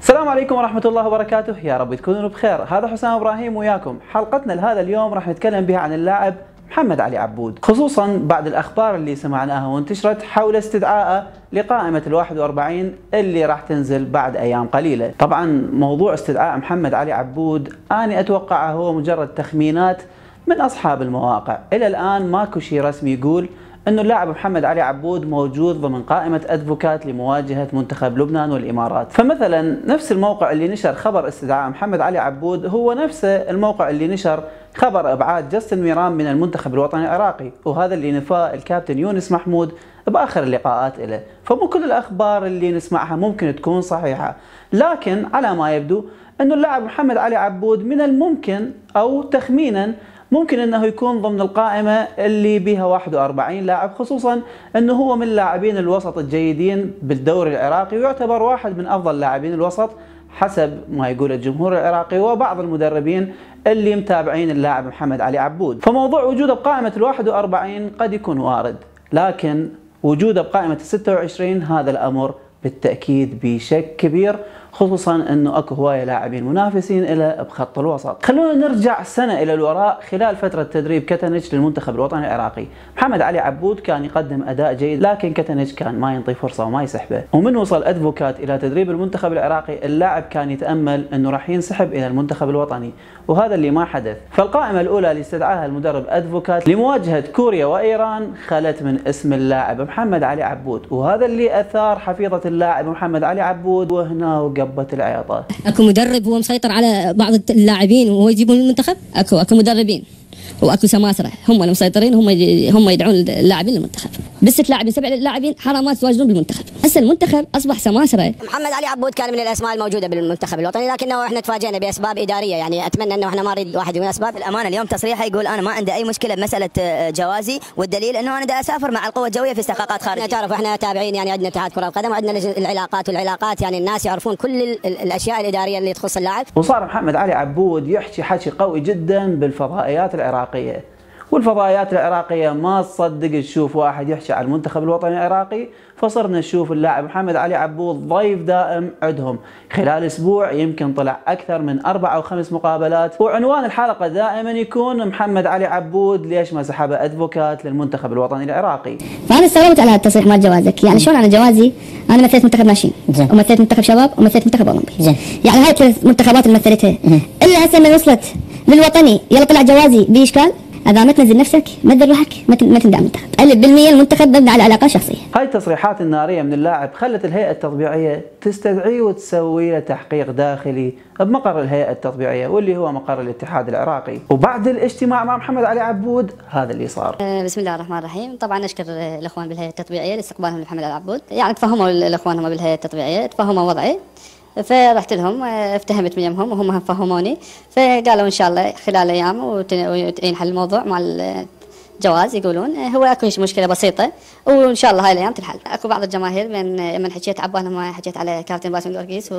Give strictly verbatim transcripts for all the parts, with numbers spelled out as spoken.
السلام عليكم ورحمة الله وبركاته، يا رب تكونوا بخير. هذا حسام إبراهيم وياكم. حلقتنا لهذا اليوم راح نتكلم بها عن اللاعب محمد علي عبود، خصوصا بعد الأخبار اللي سمعناها وانتشرت حول استدعائه لقائمة الواحد وأربعين اللي راح تنزل بعد أيام قليلة. طبعا موضوع استدعاء محمد علي عبود أنا أتوقعه هو مجرد تخمينات من أصحاب المواقع. إلى الآن ماكو شيء رسمي يقول أنه اللاعب محمد علي عبود موجود ضمن قائمة أدفوكات لمواجهة منتخب لبنان والإمارات. فمثلا نفس الموقع اللي نشر خبر استدعاء محمد علي عبود هو نفسه الموقع اللي نشر خبر إبعاد جاستن ميران من المنتخب الوطني العراقي، وهذا اللي نفاه الكابتن يونس محمود بآخر اللقاءات له. فمو كل الأخبار اللي نسمعها ممكن تكون صحيحة، لكن على ما يبدو أنه اللاعب محمد علي عبود من الممكن أو تخمينا ممكن انه يكون ضمن القائمة اللي بها واحد وأربعين لاعب، خصوصا انه هو من لاعبين الوسط الجيدين بالدوري العراقي، ويعتبر واحد من افضل لاعبين الوسط حسب ما يقول الجمهور العراقي وبعض المدربين اللي متابعين اللاعب محمد علي عبود. فموضوع وجوده بقائمة الواحد وأربعين قد يكون وارد، لكن وجوده بقائمة الستة وعشرين هذا الامر بالتأكيد بشك كبير، خصوصا انه اكو هوايه لاعبين منافسين له بخط الوسط. خلونا نرجع سنه الى الوراء خلال فتره تدريب كتنج للمنتخب الوطني العراقي. محمد علي عبود كان يقدم اداء جيد، لكن كتنج كان ما ينطي فرصه وما يسحبه. ومن وصل ادفوكات الى تدريب المنتخب العراقي اللاعب كان يتامل انه راح ينسحب الى المنتخب الوطني، وهذا اللي ما حدث. فالقائمه الاولى اللي استدعاها المدرب ادفوكات لمواجهه كوريا وايران خلت من اسم اللاعب محمد علي عبود، وهذا اللي اثار حفيظه اللاعب محمد علي عبود، وهنا وقبت العياطه. اكو مدرب هو مسيطر على بعض اللاعبين وهو يجيبون المنتخب؟ اكو اكو مدربين واكو سماسره هم المسيطرين، هم هم يدعون اللاعبين للمنتخب. بست لاعبين سبع لاعبين حرامات يتواجدون بالمنتخب. هسه المنتخب اصبح سماسره. محمد علي عبود كان من الاسماء الموجوده بالمنتخب الوطني، لكنه احنا تفاجئنا باسباب اداريه، يعني اتمنى انه احنا ما نريد واحد من الاسباب. الامانه اليوم تصريحه يقول انا ما عندي اي مشكله بمساله جوازي، والدليل انه انا دا اسافر مع القوه الجويه في استحقاقات خارجيه. تعرف احنا تابعين، يعني عندنا اتحاد كره القدم وعندنا العلاقات والعلاقات، يعني الناس يعرفون كل الاشياء الاداريه اللي تخص اللاعب. وصار محمد علي عبود يحكي حكي قوي جدا بالفضائيات العراقيه، والفضائيات العراقية ما تصدق تشوف واحد يحكي على المنتخب الوطني العراقي، فصرنا نشوف اللاعب محمد علي عبود ضيف دائم عندهم. خلال اسبوع يمكن طلع اكثر من اربع او خمس مقابلات، وعنوان الحلقة دائما يكون محمد علي عبود ليش ما سحبه ادفوكات للمنتخب الوطني العراقي. فانا استغربت على هالتصريح مال جوازك، يعني شلون انا جوازي؟ انا مثلت منتخب ناشئين ومثلت منتخب شباب ومثلت منتخب اولمبي، يعني هاي الثلاث منتخبات اللي مثلتها، الا هسه لما وصلت للوطني يلا طلع جوازي باشكال. اذا ما تنزل نفسك ما تدير روحك ما تندعم المنتخب. ألف بالمئة المنتخب مبني على علاقات شخصيه. هاي التصريحات الناريه من اللاعب خلت الهيئه التطبيعيه تستدعيه وتسوي له تحقيق داخلي بمقر الهيئه التطبيعيه واللي هو مقر الاتحاد العراقي. وبعد الاجتماع مع محمد علي عبود هذا اللي صار. بسم الله الرحمن الرحيم. طبعا نشكر الاخوان بالهيئه التطبيعيه لاستقبالهم لمحمد علي عبود، يعني تفهموا الاخوان هم بالهيئه التطبيعيه تفهموا وضعي، فرحت لهم افتهمت وياهم وهم هم فهموني، فقالوا ان شاء الله خلال ايام وينحل الموضوع مع الجواز. يقولون هو اكو مشكله بسيطه وان شاء الله هاي الايام تنحل. اكو بعض الجماهير من من حكيت عبالهم ما حكيت على كابتن باسم الورقيس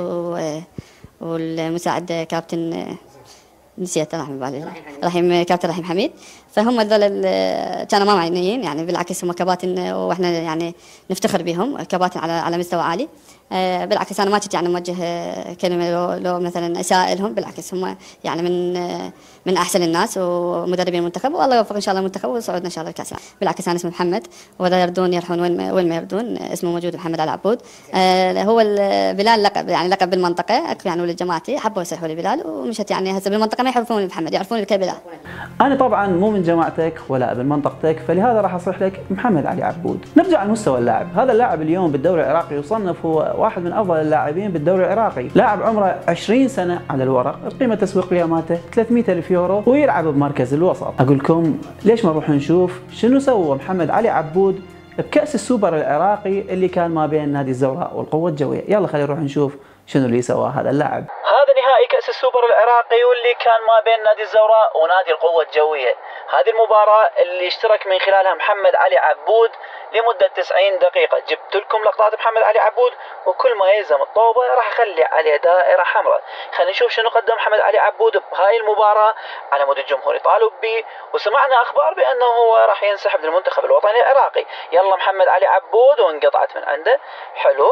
والمساعد كابتن نسيت رحم بالي رحيم كابتن رحيم حميد، فهم هذول كانوا ما معنيين، يعني بالعكس هم كباتن واحنا يعني نفتخر بهم كباتن على على مستوى عالي. آه بالعكس انا ما كنت يعني موجه كلمه لو, لو مثلا اساء لهم، بالعكس هم يعني من آه من احسن الناس ومدربين المنتخب، والله يوفق ان شاء الله المنتخب وصعودنا ان شاء الله الكاس. بالعكس انا اسمي محمد، واذا يردون يروحون وين ما وين ما يردون اسمه موجود محمد علي عبود. آه هو بلال لقب، يعني لقب بالمنطقه، اكو يعني ولد جماعتي حبوا يصيحوا لي بلال، ومشت يعني هسه بالمنطقه ما يعرفوني محمد، يعرفوني كبلال. انا طبعا مو من جماعتك ولا من منطقتك، فلهذا راح اصيح لك محمد علي عبود. نرجع لمستوى اللاعب. هذا اللاعب اليوم بالدوري العراقي يصنف هو واحد من افضل اللاعبين بالدوري العراقي. لاعب عمره عشرين سنه على الورق، القيمه التسويقيه مالته ثلاثمئة ألف يورو، ويلعب بمركز الوسط. اقول لكم ليش ما نروح نشوف شنو سوى محمد علي عبود بكاس السوبر العراقي اللي كان ما بين نادي الزوراء والقوه الجويه. يلا خلينا نروح نشوف شنو اللي سواه هذا اللاعب. هذا نهائي كأس السوبر العراقي واللي كان ما بين نادي الزوراء ونادي القوة الجوية. هذه المباراة اللي اشترك من خلالها محمد علي عبود لمدة تسعين دقيقة. جبت لكم لقطات محمد علي عبود، وكل ما يلزم الطوبة راح اخلي عليه دائرة حمراء. خلينا نشوف شنو قدم محمد علي عبود بهاي المباراة على مود الجمهور يطالب به، وسمعنا اخبار بانه هو راح ينسحب للمنتخب الوطني العراقي. يلا محمد علي عبود وانقطعت من عنده. حلو،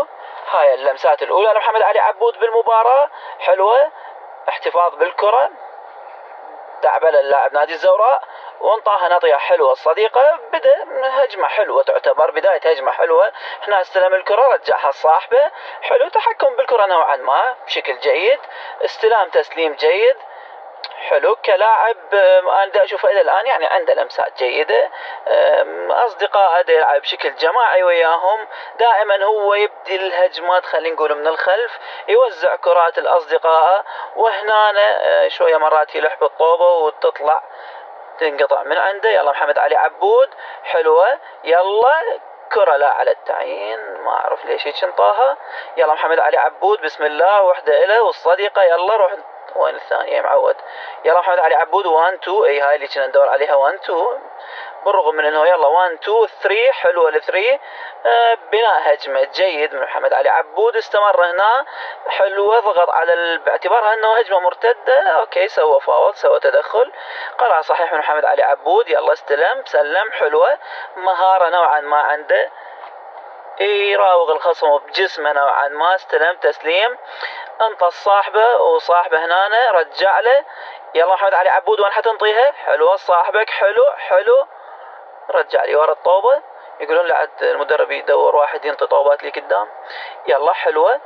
هاي اللمسات الاولى لمحمد علي عبود بالمباراة، حلوة، احتفاظ بالكرة، دعبل اللاعب نادي الزوراء وانطاها نطية حلوة الصديقة، بدأ هجمة حلوة تعتبر بداية هجمة حلوة. هنا استلم الكرة رجعها الصاحبة، حلو، تحكم بالكرة نوعا ما بشكل جيد، استلام تسليم جيد، حلو كلاعب. انا اشوفه الى الان يعني عنده لمسات جيده، اصدقائه يلعب بشكل جماعي وياهم، دائما هو يبدي الهجمات خلينا نقول من الخلف، يوزع كرات الاصدقاء، وهنا شويه مرات يلح بالطوبه وتطلع تنقطع من عنده. يلا محمد علي عبود، حلوه، يلا كرة لا على التعيين، ما اعرف ليش هيك انطاها. يلا محمد علي عبود، بسم الله، وحده له والصديقه، يلا روح وين الثانية يا معود. يلا محمد علي عبود، واحد اثنين، اي هاي اللي كنا ندور عليها، واحد اثنين، بالرغم من انه يلا واحد اثنين ثلاثة، حلوة الثري، آه بناء هجمة جيد من محمد علي عبود، استمر هنا، حلوة، ضغط على ال... باعتبارها انه هجمة مرتدة، اوكي سوى فاول، سوى تدخل، قرأ صحيح من محمد علي عبود، يلا استلم سلم، حلوة، مهارة نوعا ما عنده، يراوغ الخصم بجسمه نوعا ما، استلم تسليم، انطى الصاحبه وصاحبه هنا رجع له. يلا محمد علي عبود، وين حتنطيها؟ حلوه صاحبك، حلو حلو، رجع لي ورا الطوبه، يقولون لا المدرب يدور واحد ينطي طوبات لي قدام. يلا حلوه،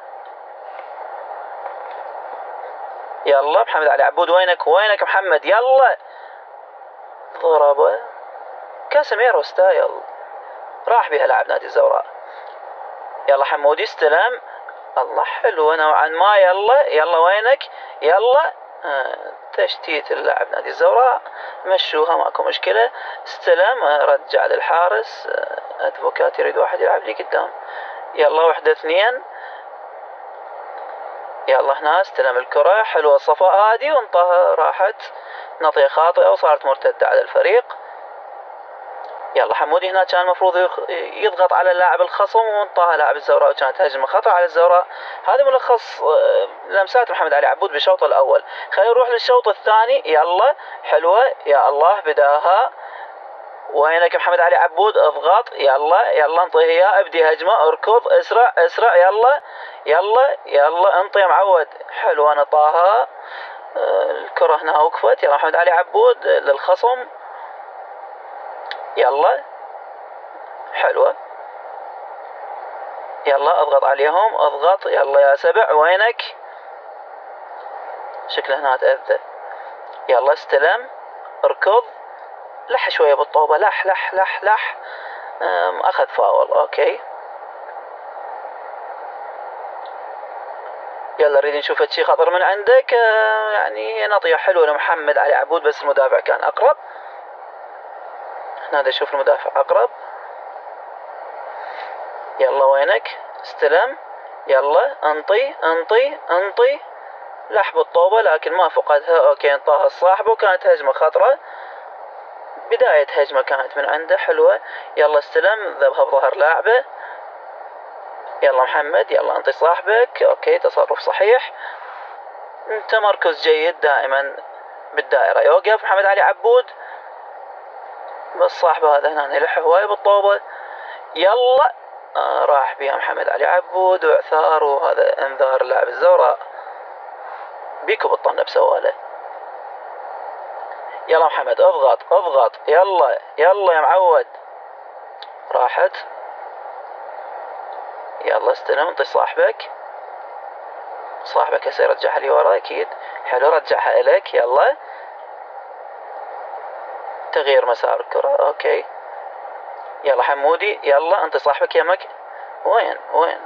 يلا محمد علي عبود، وينك وينك محمد، يلا ضربه كاسيميرو ستايل، راح بها لاعب نادي الزوراء. يلا حمودي استلم، الله حلوة نوعا ما، يلا يلا وينك، يلا آه تشتيت اللاعب نادي الزوراء، مشوها ماكو مشكلة، استلم، آه رجع للحارس، آه ادفوكات يريد واحد يلعب لي قدام. يلا وحدة اثنين، يلا هنا استلم الكرة، حلوة الصفاء هذه وانطاها، راحت نطية خاطئة وصارت مرتدة على الفريق. يلا حمودي هنا كان المفروض يضغط على اللاعب الخصم وانطاها لاعب الزوراء، وكانت هجمة خطأ على الزوراء. هذا ملخص لمسات محمد علي عبود بالشوط الأول. خلينا نروح للشوط الثاني. يلا حلوة، يا الله بداها، وينك محمد علي عبود، اضغط، يلا يلا انطيه اياه، ابدي هجمة، اركض، اسرع اسرع، يلا يلا يلا انطي يا معود، حلوة نطاها، الكرة هنا وقفت. يلا محمد علي عبود للخصم، يلا حلوة، يلا اضغط عليهم، اضغط، يلا يا سبع، وينك، شكله هنا تأذى. يلا استلم، اركض، لح شوية بالطوبة، لح لح لح لح، اخذ فاول، اوكي. يلا نريد نشوف شي خطر من عندك، يعني نطية حلوة لمحمد علي عبود، بس المدافع كان اقرب. هنا نشوف المدافع اقرب. يلا وينك، استلم، يلا انطي انطي انطي، لح بالطوبة لكن ما فقدها، اوكي انطاها الصاحب، وكانت هجمة خطرة، بداية هجمة كانت من عنده حلوة. يلا استلم، ذبها بظهر لاعبه، يلا محمد، يلا انطي صاحبك، اوكي تصرف صحيح، تمركز جيد دائما بالدائرة. يوقف محمد علي عبود، بس صاحبه هذا هنا يلح هواي بالطوبة، يلا آه راح بها محمد علي عبود واعثار، وهذا انذار لاعب الزوراء، بيكو بالطنة بسواله. يلا محمد اضغط اضغط، يلا يلا يا معود، راحت. يلا استلم، انطي صاحبك، صاحبك هسه يرجعها لي ورا اكيد، حلو، رجعها الك، يلا تغيير مسار الكرة، اوكي. يلا حمودي، يلا انطي صاحبك يمك، وين وين،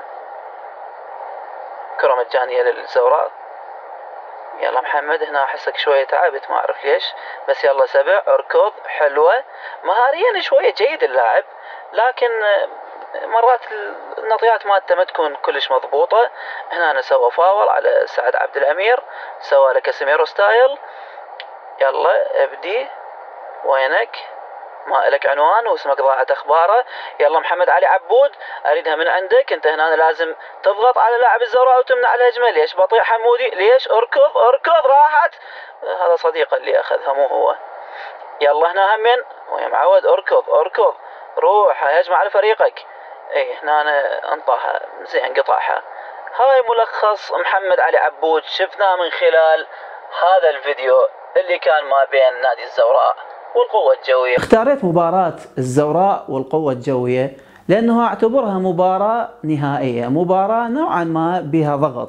كرة مجانية للزوراء. يلا محمد، هنا احسك شوية تعبت ما اعرف ليش، بس يلا سبع، اركض، حلوة، مهاريا شوية جيد اللاعب، لكن مرات النطيات مالته ما تكون كلش مضبوطة. هنا أنا سوى فاول على سعد عبد الأمير، سوى له كاسيميرو ستايل. يلا ابدي، وينك، ما لك عنوان واسمك ضاعت اخباره. يلا محمد علي عبود، اريدها من عندك انت، هنا لازم تضغط على لاعب الزوراء وتمنع الهجمه. ليش بطيء حمودي، ليش، اركض اركض، راحت، هذا صديقه اللي اخذها مو هو. يلا هنا همين ويا معود، اركض اركض، روح هجمه على فريقك. اي هنا أنا انطاها زين قطعها. هاي ملخص محمد علي عبود شفناه من خلال هذا الفيديو اللي كان ما بين نادي الزوراء والقوة الجوية. اختاريت مباراة الزوراء والقوة الجوية لأنه أعتبرها مباراة نهائية، مباراة نوعا ما بها ضغط،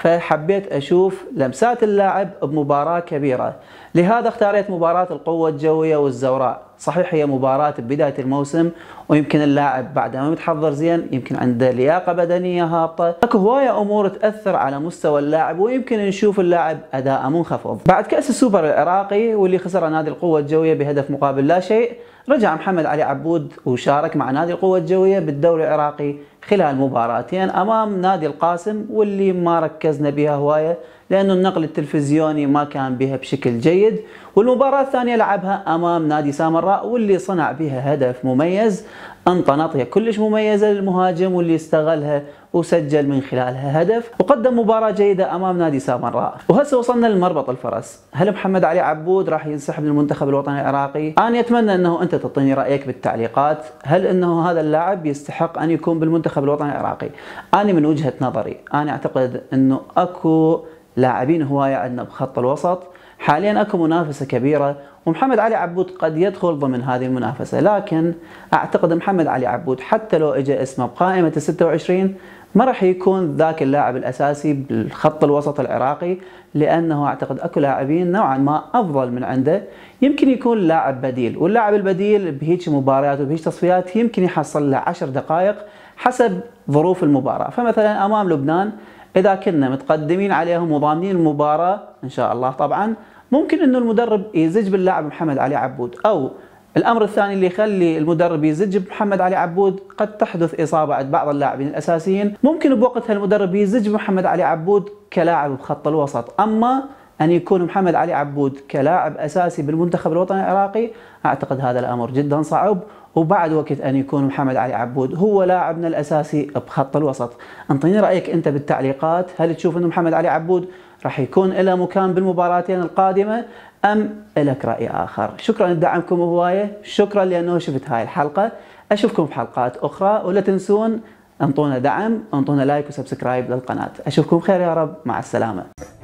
فحبيت أشوف لمسات اللاعب بمباراة كبيرة، لهذا اختاريت مباراة القوة الجوية والزوراء. صحيح هي مباراة ببداية الموسم ويمكن اللاعب بعد ما متحضر زين يمكن عنده لياقة بدنية هابطة، اكو هواية أمور تأثر على مستوى اللاعب ويمكن نشوف اللاعب أداءه منخفض. بعد كأس السوبر العراقي واللي خسر نادي القوة الجوية بهدف مقابل لا شيء، رجع محمد علي عبود وشارك مع نادي القوة الجوية بالدوري العراقي خلال مباراتين أمام نادي القاسم، واللي ما ركزنا بها هواية لأنه النقل التلفزيوني ما كان بها بشكل جيد. والمباراة الثانية لعبها أمام نادي سامراء واللي صنع بها هدف مميز، أنطى نطية كلش مميزة للمهاجم واللي استغلها وسجل من خلالها هدف، وقدم مباراة جيدة أمام نادي سامراء. وهسه وصلنا لمربط الفرس، هل محمد علي عبود راح ينسحب للمنتخب الوطني العراقي؟ أنا أتمنى أنه أنت تعطيني رأيك بالتعليقات، هل أنه هذا اللاعب يستحق أن يكون بالمنتخب الوطني العراقي؟ أنا من وجهة نظري أنا أعتقد أنه أكو لاعبين هواية عندنا بخط الوسط، حاليا اكو منافسة كبيرة ومحمد علي عبود قد يدخل ضمن هذه المنافسة، لكن اعتقد محمد علي عبود حتى لو اجى اسمه بقائمة الستة وعشرين ما راح يكون ذاك اللاعب الاساسي بالخط الوسط العراقي، لانه اعتقد اكو لاعبين نوعا ما افضل من عنده، يمكن يكون لاعب بديل، واللاعب البديل بهيك مباريات وبهيك تصفيات يمكن يحصل له عشر دقائق حسب ظروف المباراة. فمثلا امام لبنان إذا كنا متقدمين عليهم وضامنين المباراة إن شاء الله طبعا، ممكن إنه المدرب يزج باللاعب محمد علي عبود، أو الأمر الثاني اللي يخلي المدرب يزج بمحمد علي عبود قد تحدث إصابة عند بعض اللاعبين الأساسيين، ممكن بوقتها المدرب يزج بمحمد علي عبود كلاعب بخط الوسط. أما أن يكون محمد علي عبود كلاعب أساسي بالمنتخب الوطني العراقي أعتقد هذا الأمر جدا صعب، وبعد وقت أن يكون محمد علي عبود هو لاعبنا الأساسي بخط الوسط. انطيني رأيك أنت بالتعليقات، هل تشوف أنه محمد علي عبود راح يكون له مكان بالمباراتين القادمة أم لك رأي آخر؟ شكرا لدعمكم هواية، شكرا لأنه شفت هاي الحلقة، أشوفكم في حلقات أخرى، ولا تنسون انطونا دعم، انطونا لايك وسبسكرايب للقناة. أشوفكم خير يا رب، مع السلامة.